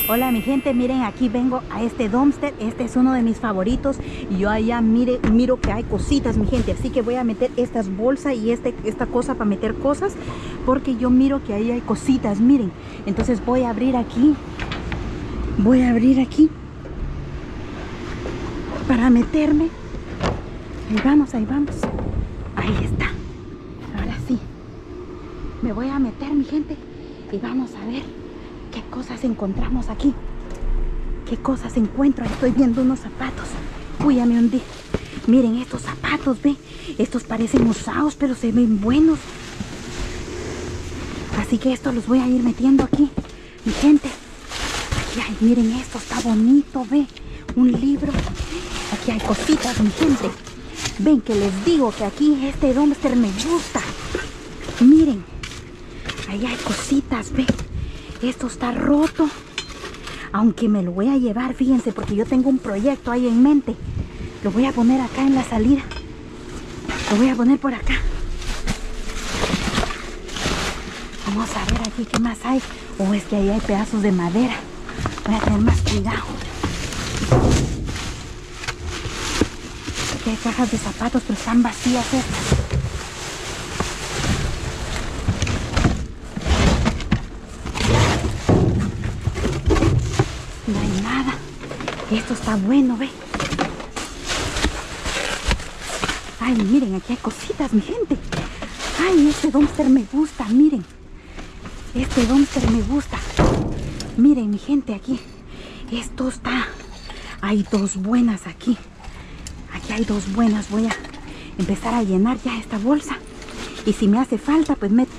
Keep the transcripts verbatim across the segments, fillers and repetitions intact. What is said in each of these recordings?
Hola mi gente, miren, aquí vengo a este dumpster. Este es uno de mis favoritos. Y yo allá mire, miro que hay cositas, mi gente. Así que voy a meter estas bolsas y este, esta cosa para meter cosas, porque yo miro que ahí hay cositas, miren. Entonces voy a abrir aquí. Voy a abrir aquí para meterme. Ahí vamos, ahí vamos. Ahí está. Ahora sí. Me voy a meter, mi gente. Y vamos a ver qué cosas encontramos aquí. ¿Qué cosas encuentro? Estoy viendo unos zapatos. Uy, ya me hundí. Miren estos zapatos, ¿ven? Estos parecen usados, pero se ven buenos. Así que estos los voy a ir metiendo aquí, mi gente. Aquí hay, miren esto, está bonito, ¿ven? Un libro. Aquí hay cositas, mi gente. Ven que les digo que aquí este dumpster me gusta. Miren. Ahí hay cositas, ¿ven? Esto está roto. Aunque me lo voy a llevar, fíjense, porque yo tengo un proyecto ahí en mente. Lo voy a poner acá en la salida. Lo voy a poner por acá. Vamos a ver aquí qué más hay. O oh, es que ahí hay pedazos de madera. Voy a tener más cuidado. Aquí hay cajas de zapatos, pero están vacías estas. No hay nada. Esto está bueno, ve. Ay, miren, aquí hay cositas, mi gente. Ay, este dumpster me gusta, miren. Este dumpster me gusta. Miren, mi gente, aquí. Esto está... Hay dos buenas aquí. Aquí hay dos buenas. Voy a empezar a llenar ya esta bolsa. Y si me hace falta, pues me...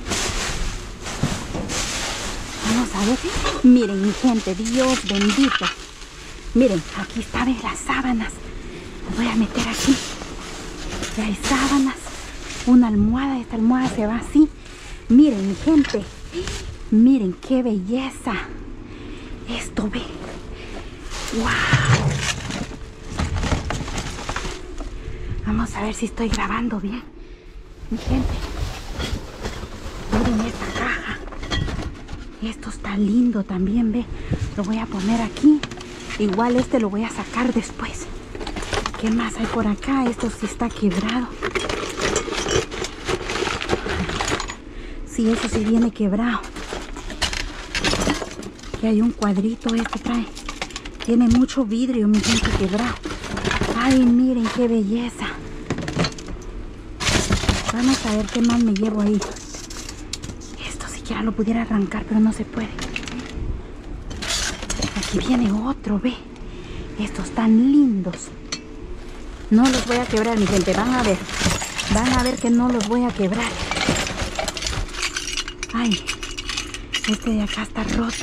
Vamos a ver. Miren, mi gente, Dios bendito. Miren, aquí está, ¿ves? Las sábanas. Las voy a meter aquí. Ya hay sábanas. Una almohada. Esta almohada se va así. Miren, mi gente. Miren qué belleza. Esto, ve. ¡Wow! Vamos a ver si estoy grabando bien. Mi gente. Miren esta caja. Esto está lindo también, ve. Lo voy a poner aquí. Igual este lo voy a sacar después. ¿Qué más hay por acá? Esto sí está quebrado. Sí, eso sí viene quebrado. Aquí hay un cuadrito, este trae. Tiene mucho vidrio, mi gente, quebrado. Ay, miren qué belleza. Vamos a ver qué más me llevo ahí. Esto siquiera lo pudiera arrancar, pero no se puede. Aquí viene otro, ve. Estos están lindos. No los voy a quebrar, mi gente. Van a ver. Van a ver que no los voy a quebrar. Ay, este de acá está roto.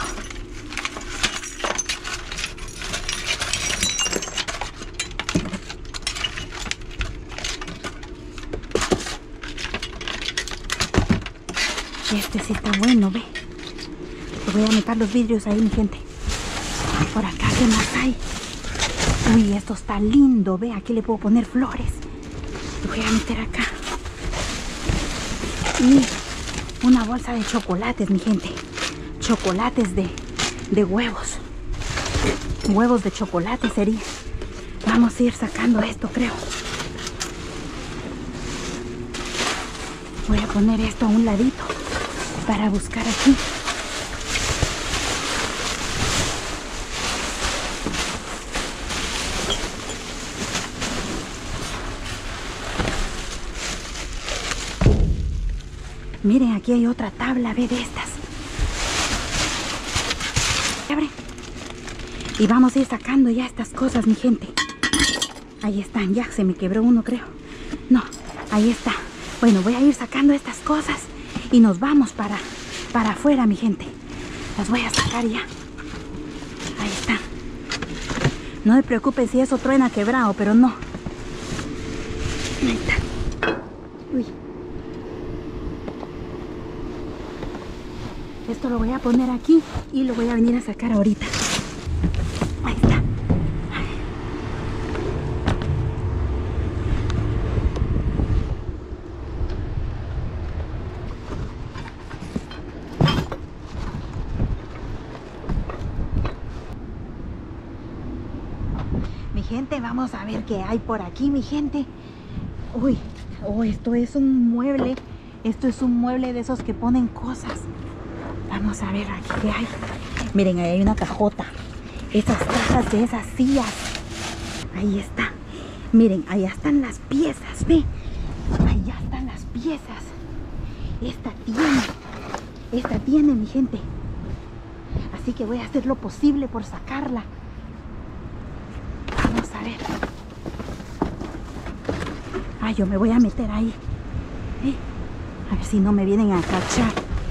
Este sí está bueno, ve. Le voy a meter los vidrios ahí, mi gente. Por acá, ¿qué más hay? Uy, esto está lindo, ve. Aquí le puedo poner flores. Lo voy a meter acá. Y una bolsa de chocolates, mi gente. Chocolates de, de huevos. Huevos de chocolate sería. Vamos a ir sacando esto, creo. Voy a poner esto a un ladito para buscar aquí. Miren, aquí hay otra tabla, ve, de estas. Abre. Y vamos a ir sacando ya estas cosas, mi gente. Ahí están, ya se me quebró uno, creo. No, ahí está. Bueno, voy a ir sacando estas cosas y nos vamos para, para afuera, mi gente. Las voy a sacar ya. Ahí está. No me preocupen si eso truena quebrado, pero no. Ahí está. Uy. Esto lo voy a poner aquí y lo voy a venir a sacar ahorita. Ahí está. gente, vamos a ver qué hay por aquí, mi gente. Uy, oh, esto es un mueble. Esto es un mueble de esos que ponen cosas. Vamos a ver aquí qué hay. Miren, ahí hay una cajota. Esas cajas de esas sillas. Ahí está. Miren, allá están las piezas, ve. Allá están las piezas. Esta tiene. Esta tiene, mi gente. Así que voy a hacer lo posible por sacarla. Vamos a ver. Ah, yo me voy a meter ahí. ¿Eh? A ver si no me vienen a cachar.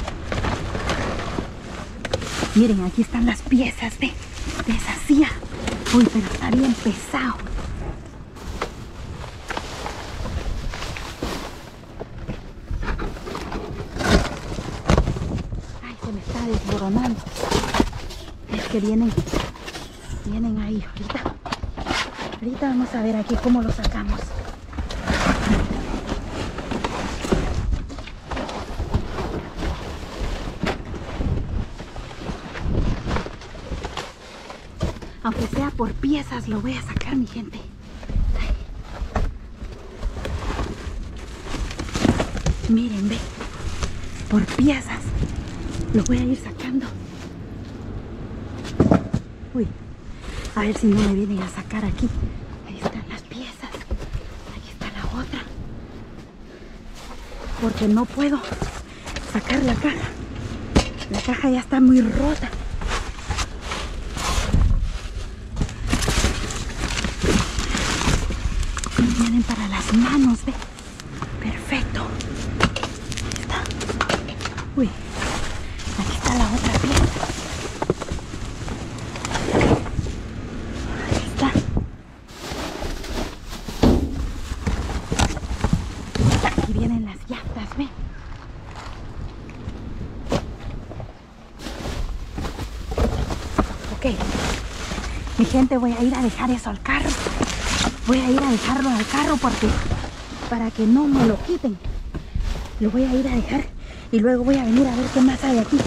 Miren, aquí están las piezas de, de esa silla. Uy, pero está bien pesado. Ay, se me está desmoronando. Es que vienen, vienen ahí ahorita. Ahorita vamos a ver aquí cómo lo sacamos. Aunque sea por piezas, lo voy a sacar, mi gente. Ay. Miren, ve. Por piezas. Lo voy a ir sacando. Uy. A ver si no me vienen a sacar aquí. Ahí están las piezas. Aquí está la otra. Porque no puedo sacar la caja. La caja ya está muy rota. Vienen para las manos, ve. Perfecto. Ahí está. Uy. Aquí está la otra pieza. Ahí está. Aquí vienen las llantas, ve. Ok. Mi gente, voy a ir a dejar eso al carro. Voy a ir a dejarlo al carro porque para que no me lo quiten. Lo voy a ir a dejar y luego voy a venir a ver qué más hay aquí.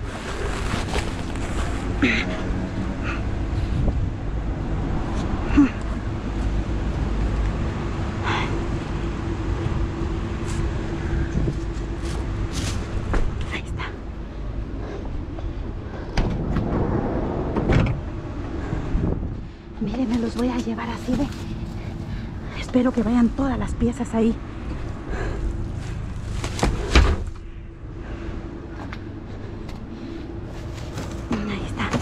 Ahí está. Miren, me los voy a llevar así de... Espero que vayan todas las piezas ahí. Ahí está.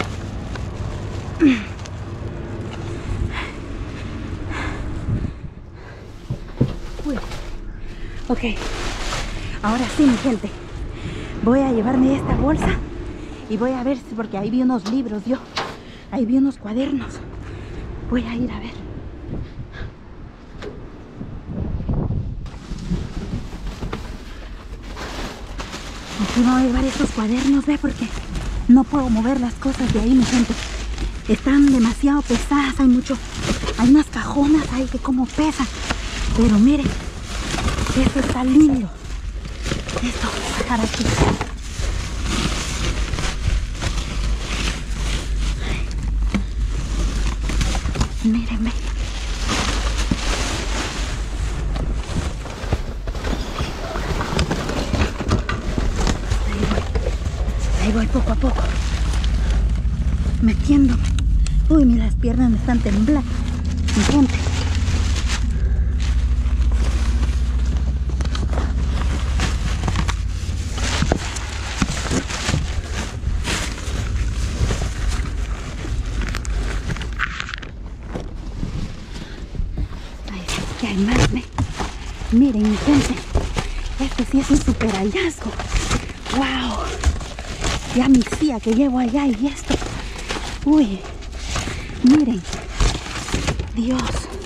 Uy. Ok. Ahora sí, mi gente. Voy a llevarme esta bolsa y voy a ver si, porque ahí vi unos libros yo. Ahí vi unos cuadernos. Voy a ir a ver. Aquí me voy a llevar estos cuadernos, ve, porque no puedo mover las cosas de ahí, mi gente. Están demasiado pesadas, hay mucho, hay unas cajonas ahí que como pesan. Pero miren, esto está lindo. Esto voy a dejar aquí. Miren, ve. Ahí voy poco a poco, metiéndome. Uy, mira, las piernas me están temblando, mi gente. Ahí sí que hay más, ¿ve? Miren, mi gente, este sí es un super hallazgo. ¡Wow! Ya mi silla que llevo allá y esto. Uy, miren. Dios.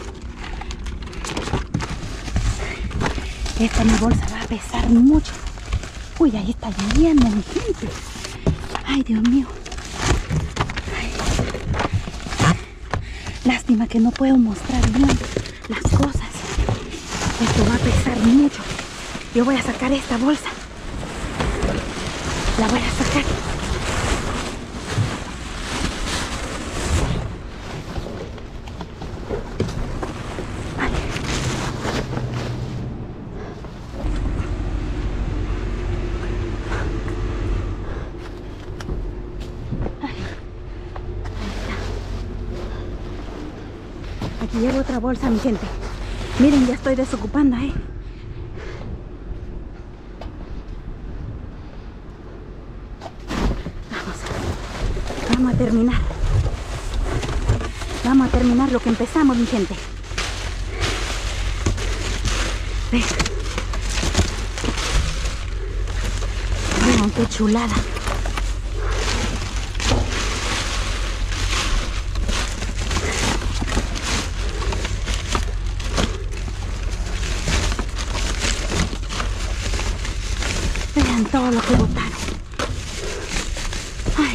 Esta mi bolsa va a pesar mucho. Uy, ahí está lloviendo, mi gente. Ay, Dios mío. Ay. Lástima que no puedo mostrar bien las cosas. Esto va a pesar mucho. Yo voy a sacar esta bolsa. La voy a sacar. Ay, ahí está. Aquí llevo otra bolsa, mi gente. Miren, ya estoy desocupando, ¿eh? Vamos, vamos a terminar. Vamos a terminar lo que empezamos, mi gente. Ven. Vean qué chulada. Vean todo lo que botaron. Ay.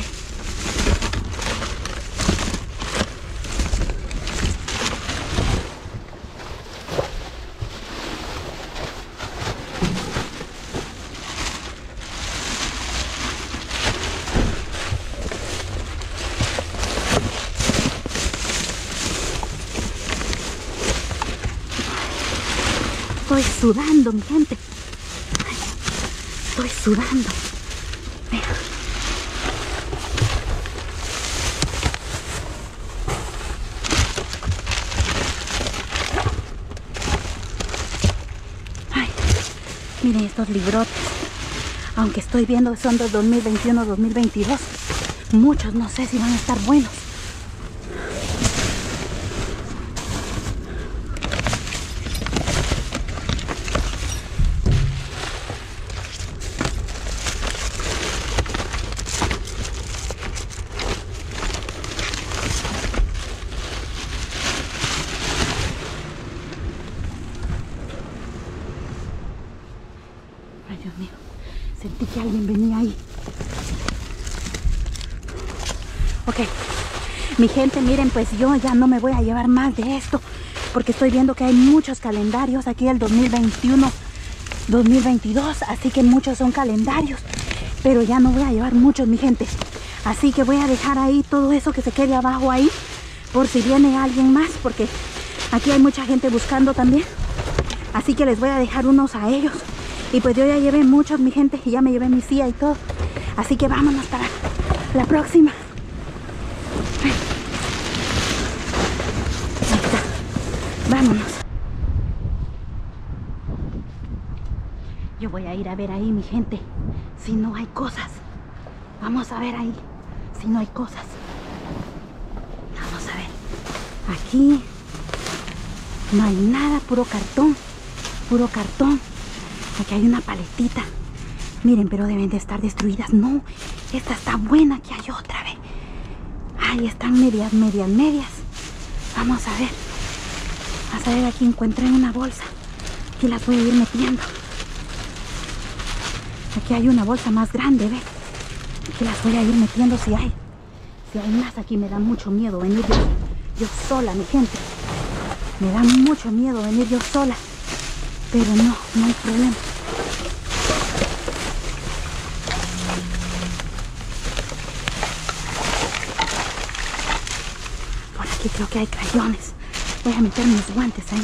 Estoy sudando, mi gente. Ay, estoy sudando. Vean. Ay, miren estos librotes. Aunque estoy viendo que son de dos mil veintiuno dos mil veintidós. Muchos no sé si van a estar buenos. Ay, Dios mío, sentí que alguien venía ahí. Ok, mi gente, miren, pues yo ya no me voy a llevar más de esto, porque estoy viendo que hay muchos calendarios aquí del dos mil veintiuno dos mil veintidós, así que muchos son calendarios, pero ya no voy a llevar muchos, mi gente. Así que voy a dejar ahí todo eso que se quede abajo ahí, por si viene alguien más, porque aquí hay mucha gente buscando también. Así que les voy a dejar unos a ellos. Y pues yo ya llevé muchos, mi gente, y ya me llevé mi silla y todo. Así que vámonos para la próxima. Ahí está. Vámonos. Yo voy a ir a ver ahí, mi gente, si no hay cosas. Vamos a ver ahí si no hay cosas. Vamos a ver. Aquí no hay nada, puro cartón. Puro cartón. Aquí hay una paletita. Miren, pero deben de estar destruidas. No, esta está buena. Aquí hay otra, ve. Ahí están medias, medias, medias. Vamos a ver. Vamos a ver, aquí encontré una bolsa. Aquí las voy a ir metiendo. Aquí hay una bolsa más grande, ve. Aquí las voy a ir metiendo si hay. Si hay más, aquí me da mucho miedo venir yo, yo sola, mi gente. Me da mucho miedo venir yo sola. Pero no, no hay problema. Por aquí creo que hay crayones. Voy a meter mis guantes ahí.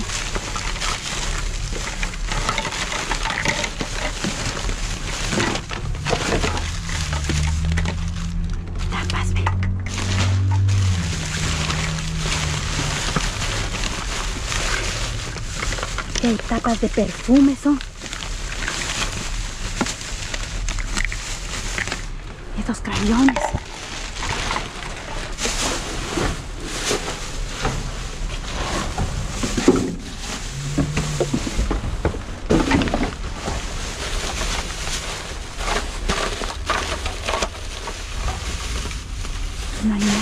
Tapas, ve. Aquí hay tapas de perfume, son. Estos crayones. No hay nada.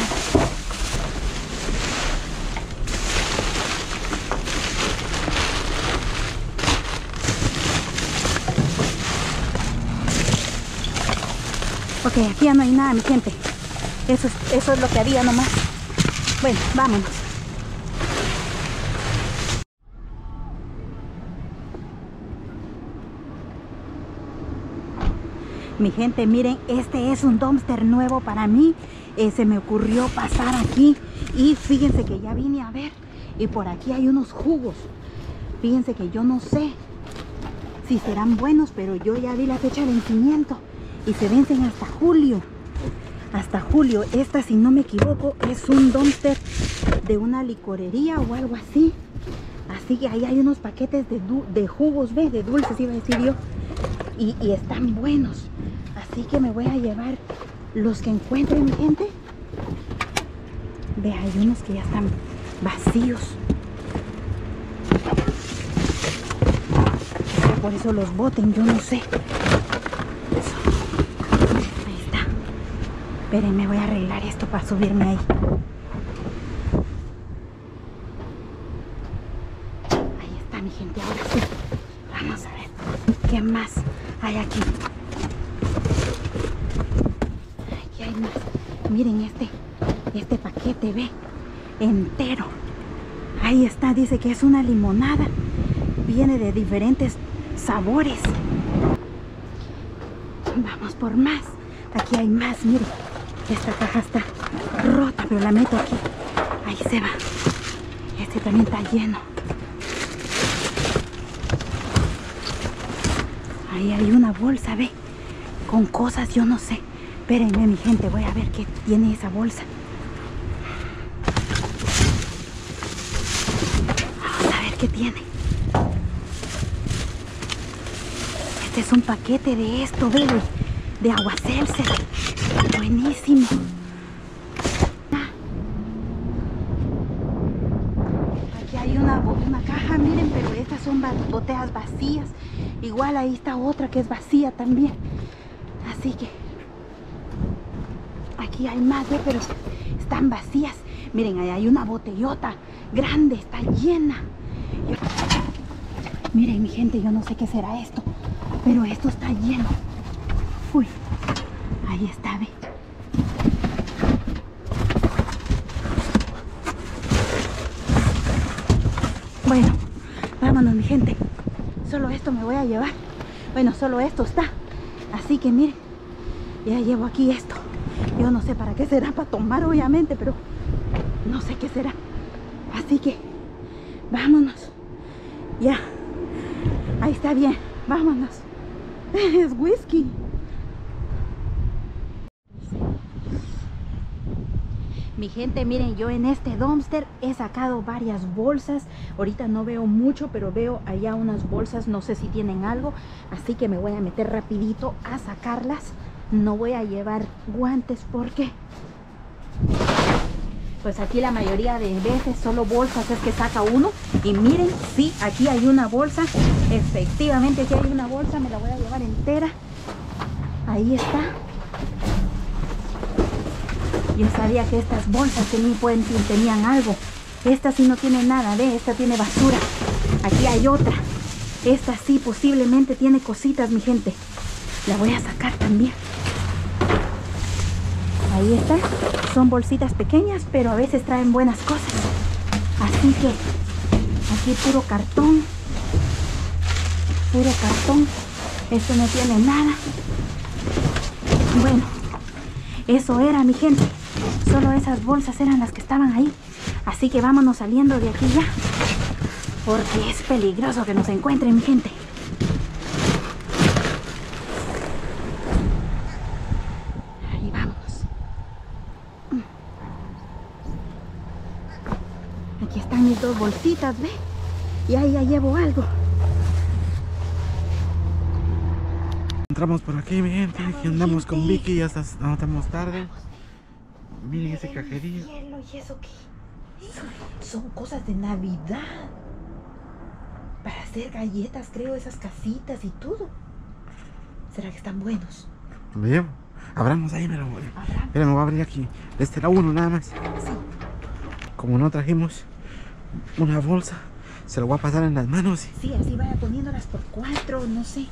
Ok, aquí ya no hay nada, mi gente. Eso es, eso es lo que había nomás. Bueno, vámonos. Mi gente, miren, este es un dumpster nuevo para mí. Eh, se me ocurrió pasar aquí y fíjense que ya vine a ver. Y por aquí hay unos jugos. Fíjense que yo no sé si serán buenos, pero yo ya vi la fecha de vencimiento y se vencen hasta julio. hasta julio. Esta, si no me equivoco, es un dumpster de una licorería o algo así. Así que ahí hay unos paquetes de, de jugos, ¿ves? De dulces, iba a decir yo. Y, y están buenos. Así que me voy a llevar los que encuentre, mi gente. Ve, hay unos que ya están vacíos. Por eso los boten, yo no sé. Eso. Ahí está. Espérenme, voy a arreglar esto para subirme ahí. Ahí está, mi gente. Ahora sí. Vamos a ver qué más hay aquí. Aquí hay más. Miren este, este paquete, ve, entero. Ahí está, dice que es una limonada. Viene de diferentes sabores. Vamos por más. Aquí hay más, miren. Esta caja está rota, pero la meto aquí. Ahí se va. Este también está lleno. Ahí hay una bolsa, ve, con cosas, yo no sé. Espérenme, mi gente, voy a ver qué tiene esa bolsa. Vamos a ver qué tiene. Este es un paquete de esto, ve, de, de agua Seltzer. Buenísimo. Aquí hay una, una caja, miren, pero estas son botellas vacías. Igual ahí está otra que es vacía también. Así que aquí hay más, ¿ve? Pero están vacías. Miren, ahí hay una botellota grande, está llena. Miren, mi gente, yo no sé qué será esto, pero esto está lleno. Uy, ahí está, ve. Bueno, vámonos, mi gente. Solo esto me voy a llevar. Bueno, solo esto está. Así que miren, ya llevo aquí esto. Yo no sé para qué será, para tomar obviamente, pero no sé qué será. Así que vámonos. Ya, ahí está bien, vámonos. Es whisky. Mi gente, miren, yo en este dumpster he sacado varias bolsas. Ahorita no veo mucho, pero veo allá unas bolsas, no sé si tienen algo. Así que me voy a meter rapidito a sacarlas. No voy a llevar guantes porque pues aquí la mayoría de veces solo bolsas es que saca uno. Y miren, sí, aquí hay una bolsa. Efectivamente aquí hay una bolsa, me la voy a llevar entera. Ahí está. Yo sabía que estas bolsas tenían, tenían algo. Esta sí no tiene nada, ve, esta tiene basura. Aquí hay otra. Esta sí posiblemente tiene cositas, mi gente. La voy a sacar también. Ahí está. Son bolsitas pequeñas, pero a veces traen buenas cosas. Así que aquí puro cartón. Puro cartón. Esto no tiene nada. Bueno, eso era, mi gente. Solo esas bolsas eran las que estaban ahí. Así que vámonos saliendo de aquí ya, porque es peligroso que nos encuentren, mi gente. Ahí vámonos. Aquí están mis dos bolsitas, ¿ve? Y ahí ya llevo algo. Entramos por aquí, mi gente. Aquí andamos con Vicky. Ya está, no estamos tarde. Miren ese cajerío. Hielo, ¿y eso qué? Son, son cosas de Navidad. Para hacer galletas, creo, esas casitas y todo. ¿Será que están buenos? Lo llevo. Abramos ahí, me lo voy. Mira, me voy a abrir aquí. Este era uno nada más. Sí. Como no trajimos una bolsa, se lo voy a pasar en las manos. Sí, así vaya poniéndolas por cuatro, no sé.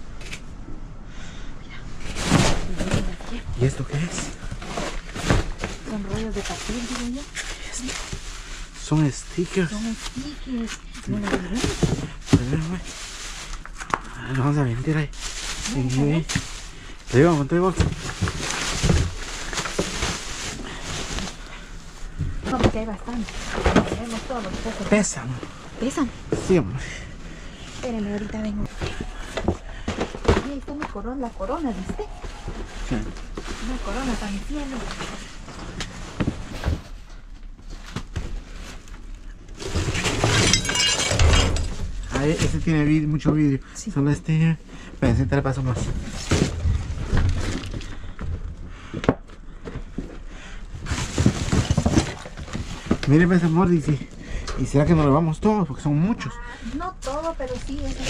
Mira. ¿Y esto qué es? Son rollos de papel, digo yo. Son stickers. Son stickers. ¿No lo veré? Lo vamos a vender ahí. Sí. Te llevo con tu bolsa. No, porque hay bastante. Tenemos todos los pocos. Pesan. ¿Pesan? Sí, hombre. Espérenme, ahorita vengo. Y ahí está mi corona, la corona, ¿viste? Sí. Una corona también. Ahí, este tiene vid mucho vídeo. Sí. Solo este. Pensé te le paso más. Mire, pues amor, y, si, y será que nos lo vamos todos, porque son muchos. No todo, pero sí. Es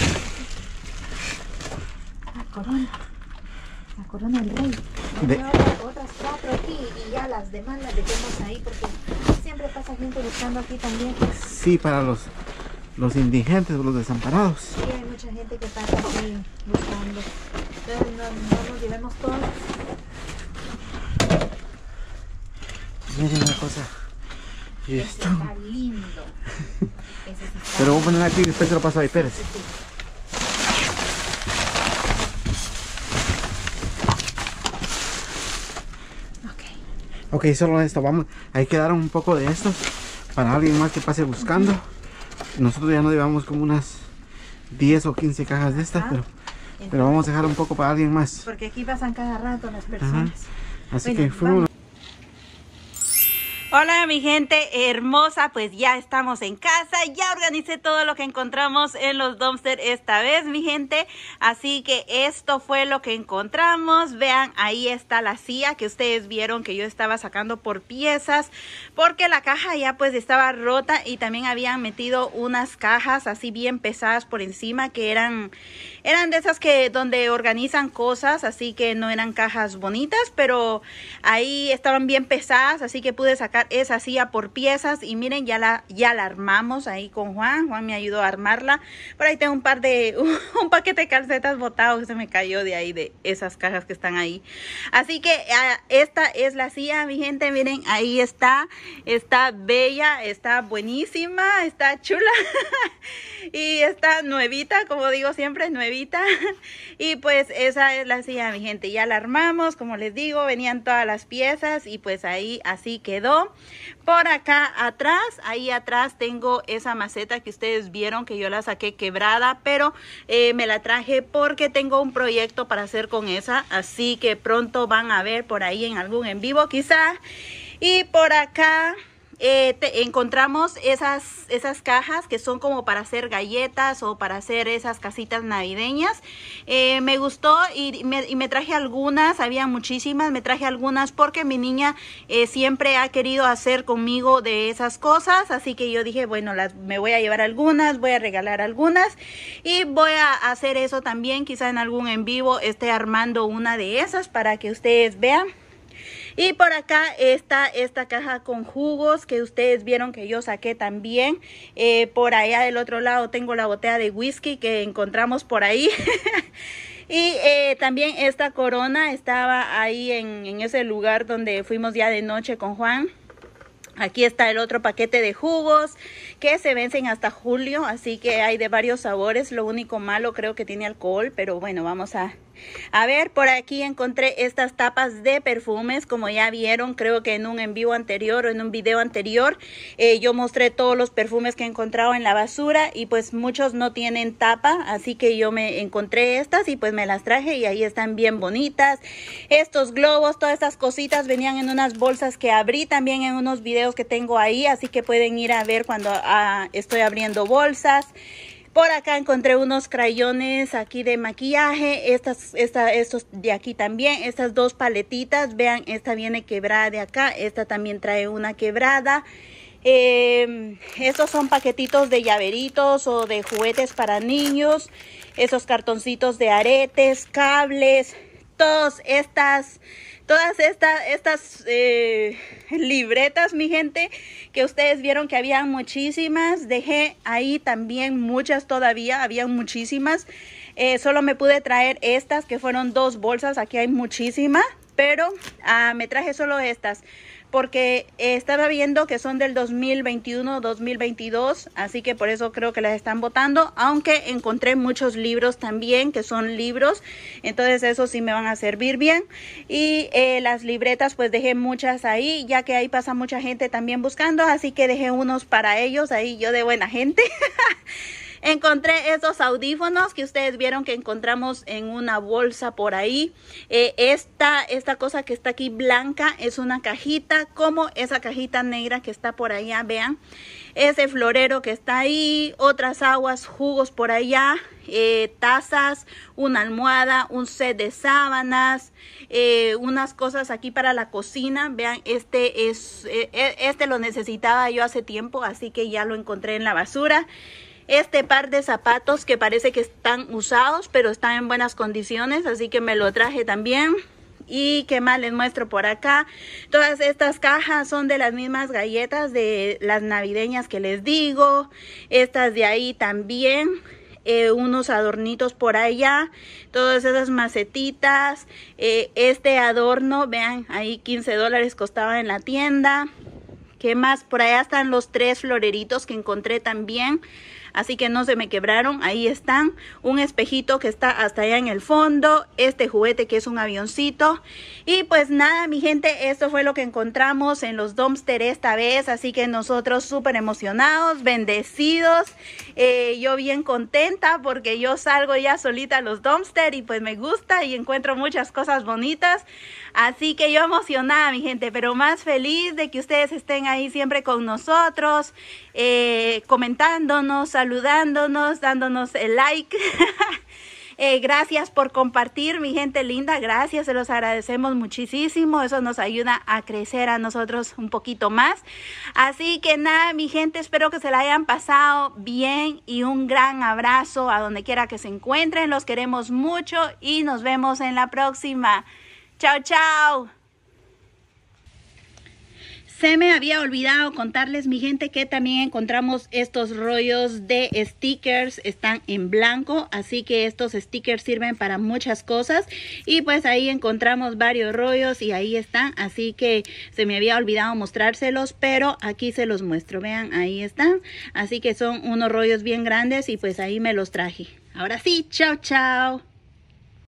la corona. La corona del rey. De... Otras, otras cuatro aquí y ya las demás las dejemos ahí porque siempre pasa gente buscando aquí también. Sí, para los, los indigentes o los desamparados. Sí, hay mucha gente que pasa aquí buscando. Entonces no, no nos llevemos todos. Miren una cosa. Y Ese esto. está lindo. Ese sí está Pero voy a poner aquí y después se lo paso ahí, Pérez. Sí, sí. Ok, solo esto, vamos, ahí quedaron un poco de estos para alguien más que pase buscando. Nosotros ya nos llevamos como unas diez o quince cajas de estas, pero, pero vamos a dejar un poco para alguien más. Porque aquí pasan cada rato las personas. Ajá. Así Bueno, que fuimos. Hola mi gente hermosa, pues ya estamos en casa, ya organicé todo lo que encontramos en los dumpsters esta vez mi gente, así que esto fue lo que encontramos. Vean, ahí está la silla que ustedes vieron que yo estaba sacando por piezas, porque la caja ya pues estaba rota y también habían metido unas cajas así bien pesadas por encima que eran, eran de esas que donde organizan cosas, así que no eran cajas bonitas, pero ahí estaban bien pesadas, así que pude sacar esa silla por piezas y miren, ya la, ya la armamos ahí con Juan. Juan me ayudó a armarla. Por ahí tengo un par de, un paquete de calcetas botado que se me cayó de ahí, de esas cajas que están ahí. Así que uh, esta es la silla, mi gente. Miren, ahí está. Está bella, está buenísima, está chula. Y está nuevita, como digo siempre, nuevita. Y pues esa es la silla, mi gente. Ya la armamos, como les digo, venían todas las piezas y pues ahí así quedó. Por acá atrás, ahí atrás tengo esa maceta que ustedes vieron que yo la saqué quebrada, pero eh, me la traje porque tengo un proyecto para hacer con esa, así que pronto van a ver por ahí en algún en vivo quizá. Y por acá Eh, te, encontramos esas, esas cajas que son como para hacer galletas o para hacer esas casitas navideñas. Eh, me gustó y me, y me traje algunas, había muchísimas, me traje algunas porque mi niña eh, siempre ha querido hacer conmigo de esas cosas, así que yo dije, bueno, las, me voy a llevar algunas, voy a regalar algunas y voy a hacer eso también, quizá en algún en vivo esté armando una de esas para que ustedes vean. Y por acá está esta caja con jugos que ustedes vieron que yo saqué también. Eh, por allá del otro lado tengo la botella de whisky que encontramos por ahí. Y eh, también esta corona estaba ahí en, en ese lugar donde fuimos ya de noche con Juan. Aquí está el otro paquete de jugos que se vencen hasta julio, así que hay de varios sabores. Lo único malo creo que tiene alcohol, pero bueno, vamos a, a ver. Por aquí encontré estas tapas de perfumes, como ya vieron, creo que en un en vivo anterior o en un video anterior, eh, yo mostré todos los perfumes que he encontrado en la basura y pues muchos no tienen tapa, así que yo me encontré estas y pues me las traje y ahí están bien bonitas. Estos globos, todas estas cositas venían en unas bolsas que abrí también en unos videos que tengo ahí, así que pueden ir a ver cuando ah, estoy abriendo bolsas. Por acá encontré unos crayones aquí de maquillaje, estas, esta, estos de aquí también, estas dos paletitas, vean, esta viene quebrada de acá, esta también trae una quebrada. Eh, estos son paquetitos de llaveritos o de juguetes para niños, esos cartoncitos de aretes, cables, todas estas... Todas estas, estas eh, libretas, mi gente, que ustedes vieron que había muchísimas. Dejé ahí también muchas todavía, había muchísimas. Eh, solo me pude traer estas, que fueron dos bolsas. Aquí hay muchísimas, pero ah, me traje solo estas. Porque eh, estaba viendo que son del dos mil veintiuno, dos mil veintidós, así que por eso creo que las están botando, aunque encontré muchos libros también, que son libros, entonces esos sí me van a servir bien. Y eh, las libretas pues dejé muchas ahí, ya que ahí pasa mucha gente también buscando, así que dejé unos para ellos, ahí yo de buena gente. encontré estos audífonos que ustedes vieron que encontramos en una bolsa por ahí. Eh, esta, esta cosa que está aquí blanca es una cajita, como esa cajita negra que está por allá, vean. Ese florero que está ahí, otras aguas, jugos por allá, eh, tazas, una almohada, un set de sábanas, eh, unas cosas aquí para la cocina. Vean, este es eh, este lo necesitaba yo hace tiempo, así que ya lo encontré en la basura. Este par de zapatos que parece que están usados, pero están en buenas condiciones, así que me lo traje también. Y qué más les muestro por acá. Todas estas cajas son de las mismas galletas de las navideñas que les digo. Estas de ahí también. Eh, unos adornitos por allá. Todas esas macetitas. Eh, este adorno, vean, ahí quince dólares costaba en la tienda. ¿Qué más? Por allá están los tres floreritos que encontré también. Así que no se me quebraron, ahí están. Un espejito que está hasta allá en el fondo. Este juguete que es un avioncito. Y pues nada, mi gente, esto fue lo que encontramos en los dumpster esta vez. Así que nosotros súper emocionados, bendecidos. Eh, yo bien contenta porque yo salgo ya solita a los dumpster y pues me gusta y encuentro muchas cosas bonitas. Así que yo emocionada, mi gente, pero más feliz de que ustedes estén ahí siempre con nosotros, eh, comentándonos, saludándonos, dándonos el like. eh, gracias por compartir, mi gente linda, gracias, se los agradecemos muchísimo, eso nos ayuda a crecer a nosotros un poquito más. Así que nada, mi gente, espero que se la hayan pasado bien y un gran abrazo a donde quiera que se encuentren, los queremos mucho y nos vemos en la próxima. Chao, chao. Se me había olvidado contarles, mi gente, que también encontramos estos rollos de stickers. Están en blanco, así que estos stickers sirven para muchas cosas. Y pues ahí encontramos varios rollos y ahí están. Así que se me había olvidado mostrárselos, pero aquí se los muestro. Vean, ahí están. Así que son unos rollos bien grandes y pues ahí me los traje. Ahora sí, chao, chao.